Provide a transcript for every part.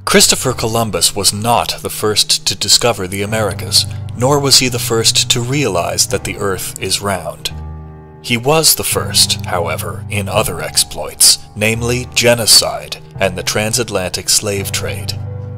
Christopher Columbus was not the first to discover the Americas, nor was he the first to realize that the Earth is round. He was the first, however, in other exploits, namely genocide and the transatlantic slave trade.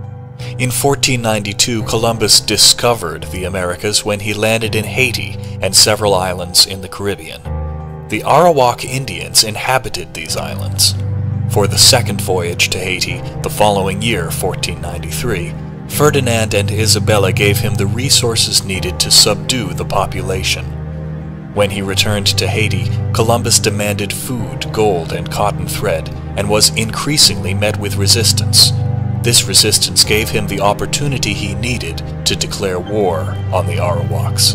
In 1492, Columbus discovered the Americas when he landed in Haiti and several islands in the Caribbean. The Arawak Indians inhabited these islands. For the second voyage to Haiti, the following year, 1493, Ferdinand and Isabella gave him the resources needed to subdue the population. When he returned to Haiti, Columbus demanded food, gold, and cotton thread, and was increasingly met with resistance. This resistance gave him the opportunity he needed to declare war on the Arawaks.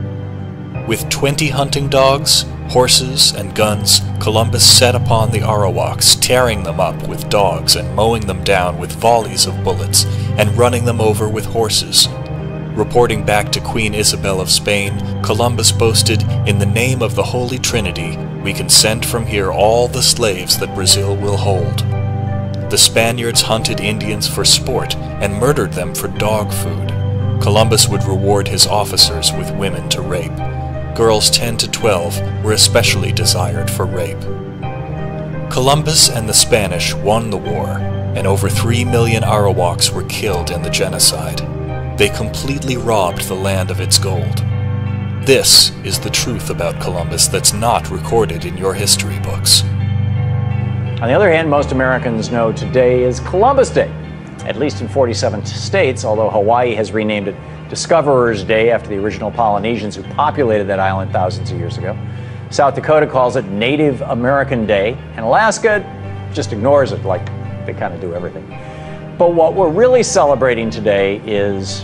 With 20 hunting dogs, horses, and guns, Columbus set upon the Arawaks, tearing them up with dogs and mowing them down with volleys of bullets, and running them over with horses. Reporting back to Queen Isabel of Spain, Columbus boasted, "In the name of the Holy Trinity, we can send from here all the slaves that Brazil will hold." The Spaniards hunted Indians for sport and murdered them for dog food. Columbus would reward his officers with women to rape. Girls 10 to 12 were especially desired for rape. Columbus and the Spanish won the war, and over 3 million Arawaks were killed in the genocide. They completely robbed the land of its gold. This is the truth about Columbus that's not recorded in your history books. On the other hand, most Americans know today is Columbus Day, at least in 47 states, although Hawaii has renamed it Discoverer's Day after the original Polynesians who populated that island thousands of years ago. South Dakota calls it Native American Day, and Alaska just ignores it like they kind of do everything. But what we're really celebrating today is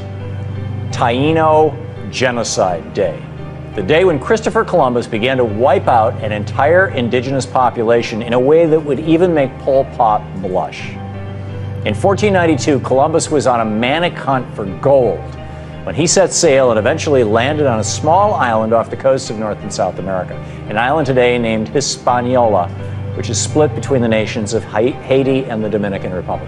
Taino Genocide Day, the day when Christopher Columbus began to wipe out an entire indigenous population in a way that would even make Pol Pot blush. In 1492, Columbus was on a manic hunt for gold when he set sail and eventually landed on a small island off the coast of North and South America, an island today named Hispaniola, which is split between the nations of Haiti and the Dominican Republic.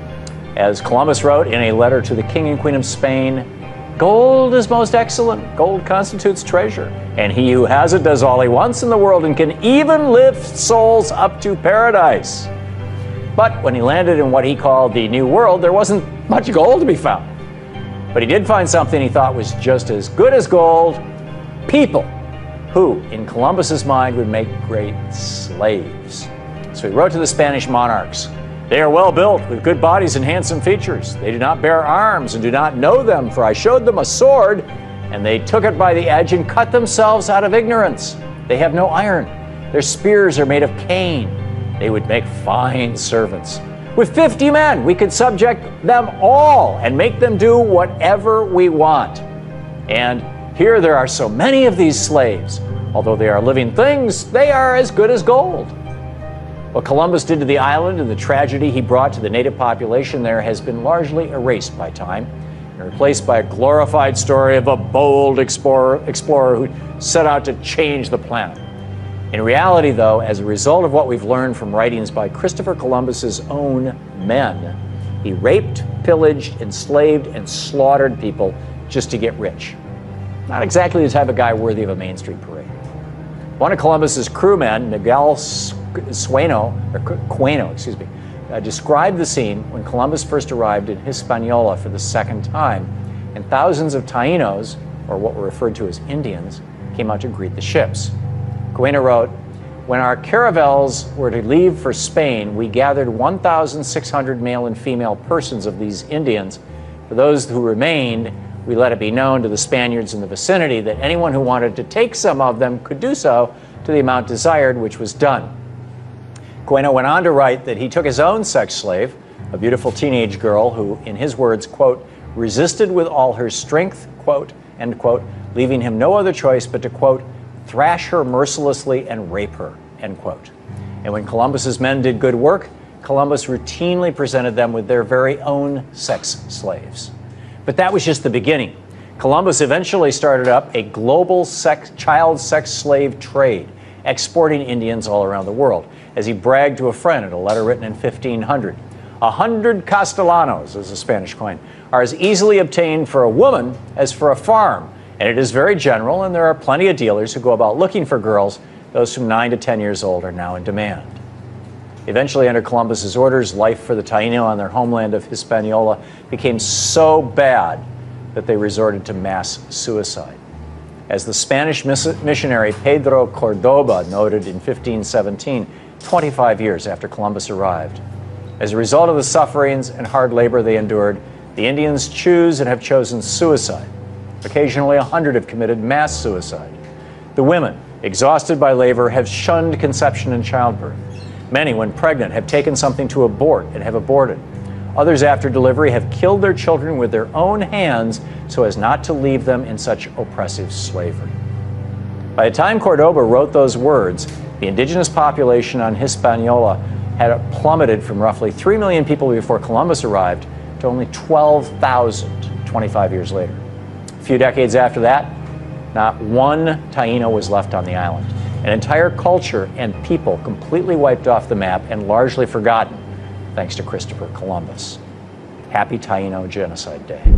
As Columbus wrote in a letter to the King and Queen of Spain, "Gold is most excellent, gold constitutes treasure, and he who has it does all he wants in the world and can even lift souls up to paradise." But when he landed in what he called the New World, there wasn't much gold to be found. But he did find something he thought was just as good as gold: people, who, in Columbus's mind, would make great slaves. So he wrote to the Spanish monarchs, "They are well built, with good bodies and handsome features. They do not bear arms and do not know them, for I showed them a sword, and they took it by the edge and cut themselves out of ignorance. They have no iron. Their spears are made of cane. They would make fine servants. With 50 men, we could subject them all and make them do whatever we want. And here there are so many of these slaves. Although they are living things, they are as good as gold." What Columbus did to the island and the tragedy he brought to the native population there has been largely erased by time and replaced by a glorified story of a bold explorer who set out to change the planet. In reality, though, as a result of what we've learned from writings by Christopher Columbus's own men, he raped, pillaged, enslaved, and slaughtered people just to get rich. Not exactly the type of guy worthy of a Main Street parade. One of Columbus's crewmen, Miguel Queno, described the scene when Columbus first arrived in Hispaniola for the second time, and thousands of Tainos, or what were referred to as Indians, came out to greet the ships. Queno wrote, "When our caravels were to leave for Spain, we gathered 1,600 male and female persons of these Indians. For those who remained, we let it be known to the Spaniards in the vicinity that anyone who wanted to take some of them could do so to the amount desired, which was done." Queno went on to write that he took his own sex slave, a beautiful teenage girl who, in his words, quote, "resisted with all her strength," quote, end quote, leaving him no other choice but to, quote, "thrash her mercilessly and rape her," end quote. And when Columbus's men did good work, Columbus routinely presented them with their very own sex slaves. But that was just the beginning. Columbus eventually started up a global child sex slave trade, exporting Indians all around the world, as he bragged to a friend in a letter written in 1500. 100 castellanos, as a Spanish coin, are as easily obtained for a woman as for a farm. And it is very general, and there are plenty of dealers who go about looking for girls. Those from 9 to 10 years old are now in demand. Eventually, under Columbus's orders, life for the Taino on their homeland of Hispaniola became so bad that they resorted to mass suicide. As the Spanish missionary Pedro Cordoba noted in 1517, 25 years after Columbus arrived. As a result of the sufferings and hard labor they endured, the Indians choose and have chosen suicide. Occasionally, 100 have committed mass suicide. The women, exhausted by labor, have shunned conception and childbirth. Many, when pregnant, have taken something to abort and have aborted. Others, after delivery, have killed their children with their own hands so as not to leave them in such oppressive slavery. By the time Cordoba wrote those words, the indigenous population on Hispaniola had plummeted from roughly 3 million people before Columbus arrived to only 12,000 25 years later. A few decades after that, not one Taino was left on the island. An entire culture and people completely wiped off the map and largely forgotten, thanks to Christopher Columbus. Happy Taino Genocide Day.